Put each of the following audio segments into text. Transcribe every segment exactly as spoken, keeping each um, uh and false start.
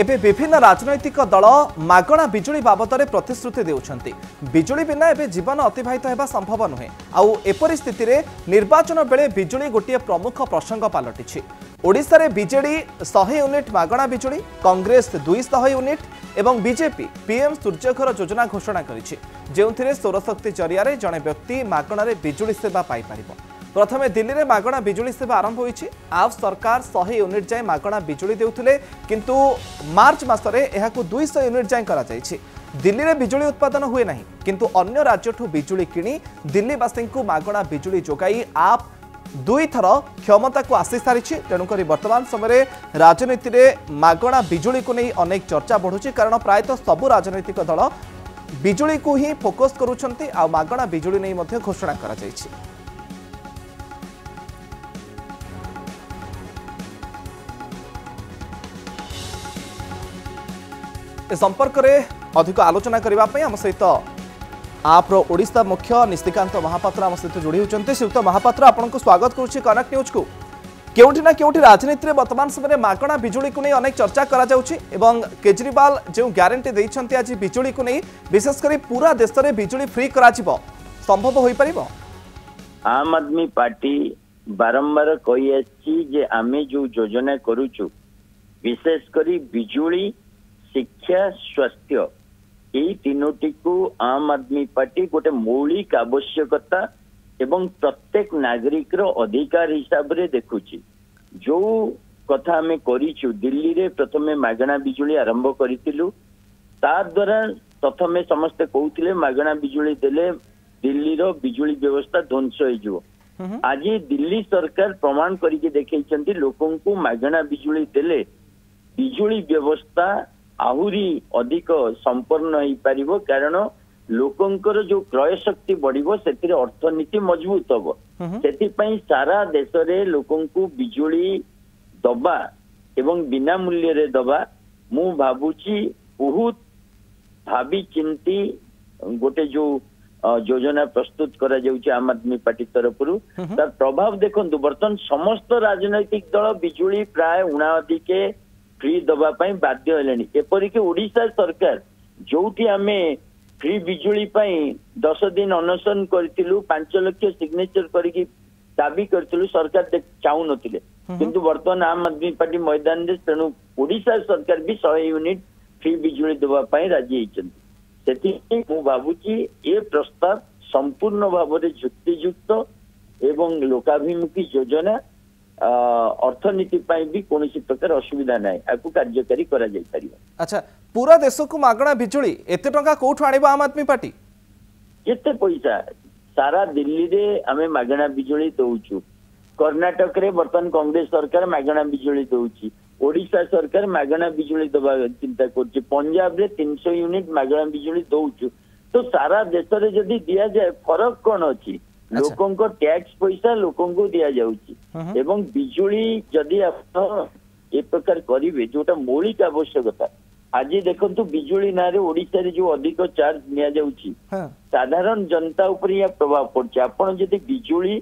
एबे विभिन्न राजनैतिक दल मागणा बिजुली बाबद प्रतिश्रुति देउछंती। बिजुली बिना एबे जीवन अतिबाहित हेबा संभव नुहे। आउ एपरि स्थिति रे निर्वाचन बेले बिजुली गोटे प्रमुख प्रसंग पालटिछि। ओडिशा रे बीजेडी सौ यूनिट मागणा बिजुली, कांग्रेस दुई सौ यूनिट एवं बीजेपी पीएम सूर्यघर योजना घोषणा करिछि, जेउथिरे सौरशक्ति जरिया जड़े व्यक्ति मागणा रे बिजुली सेवा पाई परिबो। प्रथमे दिल्ली में मागणा बिजुली सेवा आरंभ होईछि। आप सरकार सौ यूनिट जाए मागणा बिजुली देउथिले, किंतु मार्च मासरे एहाकु दुई सौ यूनिट जाए करा जायछि। दिल्ली में बिजुली उत्पादन हुए नहीं, किंतु अन्य राज्यठु बिजुली किणी दिल्लीवासी को मागणा बिजुली जोगाई आप दुई थर क्षमता को आसी सारी। तेणुक वर्तमान समय राजनीति में मागणा बिजुली को नहीं अनेक चर्चा बढ़ुची, कारण प्रायतः सबु राजनैतिक दल बिजुली को ही फोकस करुछंती। आ मागणा बिजुली नहीं मध्य घोषणा करा जायछि। संपर्क में अधिक आलोचना करने आम सहित आप ओडिशा मुख्य निशिकांत महापात्र आम सहित जोड़ी होती। श्रीयुक्त महापात्र, आपको स्वागत करुच्ची कनेक्ट न्यूज को। केउठी ना केउठी राजनीति में वर्तमान समय मागणा बिजुली को नहीं अनेक चर्चा करा जाउछि एवं केजरीवाल जो ग्यारंटी देइछंती आज बिजुली को नहीं, विशेषकर पूरा देश में बिजुली फ्री करा जिवो, संभव होई परिबो? आम आदमी पार्टी बारंबार कहि आछि जे आमे जो योजना करूछु, विशेषकर बिजुली, शिक्षा, स्वास्थ्य, यही तीनोटी को आम आदमी पार्टी गोटे मौलिक आवश्यकता एवं प्रत्येक नागरिक रो अधिकार हिसाब रे देखुची। जो कथा हमें करिछु, दिल्ली रे प्रथमे मागणा बिजुली आरंभ करितिलु, ता द्वारा प्रथमे समस्त कहउतिले मागणा बिजुली देले दिल्ली रो बिजुली व्यवस्था ध्वंस होई जो। आज दिल्ली सरकार प्रमाण करिके देखैछंती लोकन को मागणा बिजुली देले बिजुली व्यवस्था आहुरी अधिक संपन्न हो पारिबो, कारण लोकंकर जो क्रय शक्ति बढ़िबो, सेतिरे अर्थनीति मजबूत हबो। सेति पई सारा देश रे लोकन को बिजुली दबा एवं बिना मूल्य रे दबा मु भाबुची बहुत भाबी चिंती गोटे जो योजना प्रस्तुत करा जाउची आम आदमी पार्टी तरफरु। तार प्रभाव देखंतु, बर्तन समस्त राजनैतिक दल बिजुली प्राय उनादी के फ्री दबा पाई बाध्य हेलेनी। एपरिक ओडिशा सरकार जोटी आमे फ्री बिजुली पाई दस दिन अनशन करथिलु, पांच लाख सिग्नेचर करिकी दाबी करथिलु, सरकार चाहू नथिले, किंतु वर्तमान आम आदमी पार्टी मैदान रे तेणु ओडिशा सरकार भी सौ यूनिट फ्री बिजुली दबा पाई राजी हेचंती। सेति मु भाबुची ए प्रस्ताव संपूर्ण भाव में युक्तियुक्त एवं लोकाभिमुखी योजना, अर्थनीति पाई भी कौन प्रकार असुविधा ना आपको कार्यकारी करा जाय परिबा। अच्छा, पूरा देश को मागणा बिजुली एते टंका कोठु आनिबा आम आदमी पार्टी? केते पैसा सारा दिल्ली रे आमे मागणा बिजुली दउछु, कर्नाटक रे वर्तमान कांग्रेस सरकार मागणा बिजुली दउची, ओडिशा सरकार मागणा बिजुली दबा चिंता करछि, पंजाब रे तीन सौ यूनिट मागणा बिजुली दउछु। तो सारा देश रे जदी दिया जाय फरक कोन अछि? लोकों को टैक्स पैसा लोकों को दिया जाउची एवं बिजुली जदि आप ए प्रकार करिवे जोटा मौलिक आवश्यकता। आज देखंतु बिजुली नारे ओडिशा रे जो अधिक चार्ज निया जाउची, साधारण जनता ऊपर या प्रभाव पड़छ। आपण जदि बिजुली,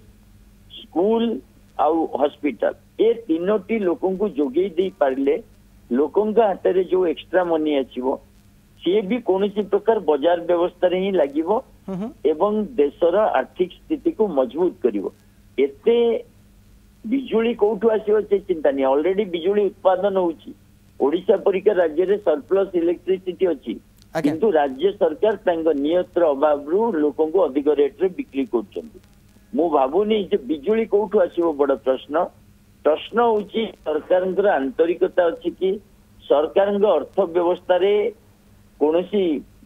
स्कूल आउ हॉस्पिटल ए तीनोटी लोकों को जोगेई दे पारले, लोकों का हाथ रे जो एक्स्ट्रा मनी आछिबो सी भी कौन प्रकार बाजार व्यवस्था रे ही लागिबो एवं देशर आर्थिक स्थिति को मजबूत करिवो। एते बिजुली कोठु आसीबो से चिंता नहीं, ऑलरेडी बिजुली उत्पादन होउची। ओडिशा परिका राज्य रे सरप्लस इलेक्ट्रिसिटी अछि, किंतु राज्य सरकार तांग नियंत्रण अभाव रु लोकों को अधिक रेट रे बिक्री करछन्ती। मु भाबुनी जे बिजुली कोठु आसीबो बड़ प्रश्न। प्रश्न होउची सरकारंकर आंतरिकता अछि कि सरकारंग अर्थ व्यवस्था रे कोनोसी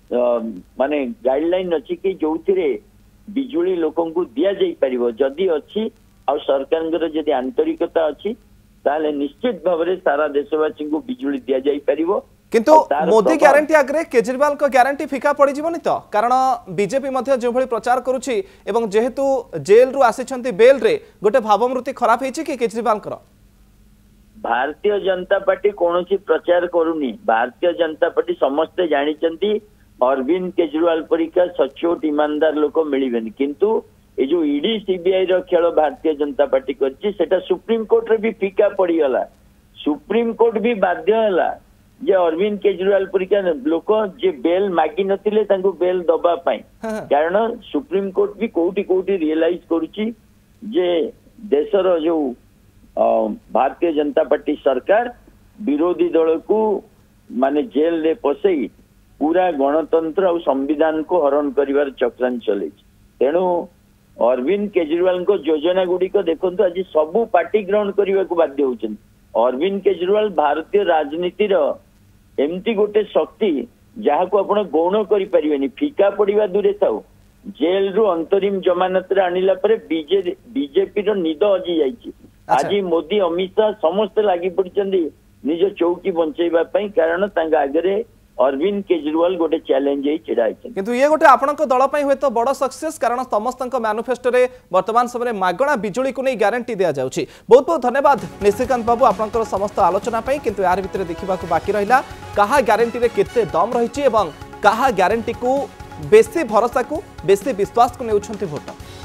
माने गाइडलाइन अच्छी कि जो बिजुली लोकों को दिया जाई परिबो। जदि अच्छी और सरकार जदि आंतरिकता अच्छी ताले निश्चित भाव में सारा देशवासी को बिजुली दिया जाई परिबो। किंतु मोदी ग्यारंटी आगे केजरीवाल को ग्यारंटी फिका पड़ जीवनी तो, कारण बीजेपी मध्य जो भली प्रचार करुछि एवं जेहेतु जेल रु आसिछंती बेल रे गोटे भावमूर्ति खराब हेछि कि केजरीवाल कर? भारतीय जनता पार्टी कौन प्रचार करूनी। भारतीय जनता पार्टी समस्ते जानी अरविंद केजरीवाल परिका सचोट ईमानदार लोक मिलबे, किंतु ये जो ईडी सीबीआई रो खेल भारतीय जनता पार्टी करछि सेटा सुप्रीम कोर्ट रे भी फीका पड़ीगला। सुप्रीम कोर्ट भी बाध्य है जे अरविंद केजरीवाल परिका लोक जे बेल मागी नथिले तांको बेल दबा पाई कारण सुप्रीम कोर्ट भी कोउटी कोउटी रियलाइज करूची जे देशर जो भारतीय जनता पार्टी सरकार विरोधी दल को माने जेल रे पसई पूरा गणतंत्र और संविधान को हरण करिवार चक्रांत चले तेणु अरविंद केजरीवाल को योजना गुड़िक देखो आज सबू पार्टी ग्रहण करने को बाध्य होचन अरविंद केजरीवाल भारतीय राजनीति एमती गोटे शक्ति जहाँ को आपण गौण करि परिबेनी फीका पड़िबा दूरे थाउ जेल रु अंतरिम जमानत रे आनिला परे बीजे बीजेपी रो निद अजी जाईची आज मोदी अमित शाह समस्त लागि पड़चंदी निज चौकी बंचेबा पई कारण तांगा आगरे अरविंद केजरीवाल गोटे चैलेंज छिड़ा किंतु ये गोटे आपण दल हुए तो बड़ सक्सेस कारण समस्त मैनिफेस्टो रे वर्तमान समय मागणा बिजुली को नहीं गारंटी दिया जाउछि। बहुत बहुत धन्यवाद निशिकांत बाबू आपनकर समस्त आलोचना पई किंतु यार भितर देखा बाकी रहिला कहा गारंटी रे केते दम रहिछि एवं कहा गारंटी को बेसी भरोसा को बेसी विश्वास को नेउछंती भोट।